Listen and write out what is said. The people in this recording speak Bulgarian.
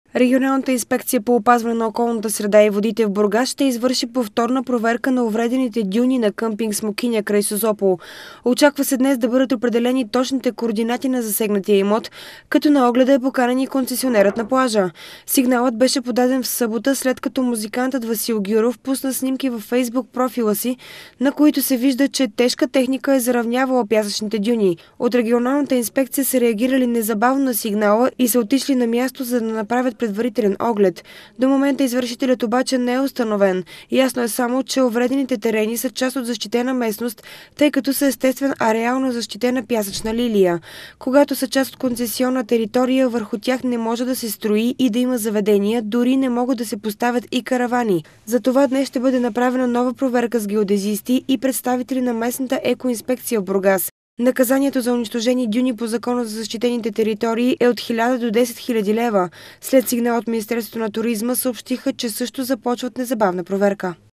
Регионалната инспекция по опазване на околната среда и водите в Бургас ще извърши повторна проверка на увредените дюни на къмпинг Смокиня край Созопол. Очаква се днес да бъдат определени точните координати на засегнатия имот, като на огледа е поканен и концесионерът на плажа. Сигналът беше подаден в събота, след като музикантът Васил Гюров пусна снимки във Фейсбук профила си, на които се вижда, че тежка техника е заравнявала пясъчните дюни. От регионалната инспекция са реагирали незабавно на сигнала и са отишли на място, за да направят предварителен оглед. До момента извършителят обаче не е установен. Ясно е само, че увредените терени са част от защитена местност, тъй като са естествен ареал на защитена пясъчна лилия. Когато са част от концесионна територия, върху тях не може да се строи и да има заведения, дори не могат да се поставят и каравани. Затова днес ще бъде направена нова проверка с геодезисти и представители на местната екоинспекция в Бургас. Наказанието за унищожени дюни по Закона за защитените територии е от 1000 до 10 000 лева. След сигнал от Министерството на туризма съобщиха, че също започват незабавна проверка.